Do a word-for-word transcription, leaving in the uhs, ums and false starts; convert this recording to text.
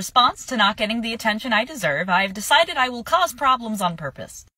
response to not getting the attention I deserve, I've decided I will cause problems on purpose.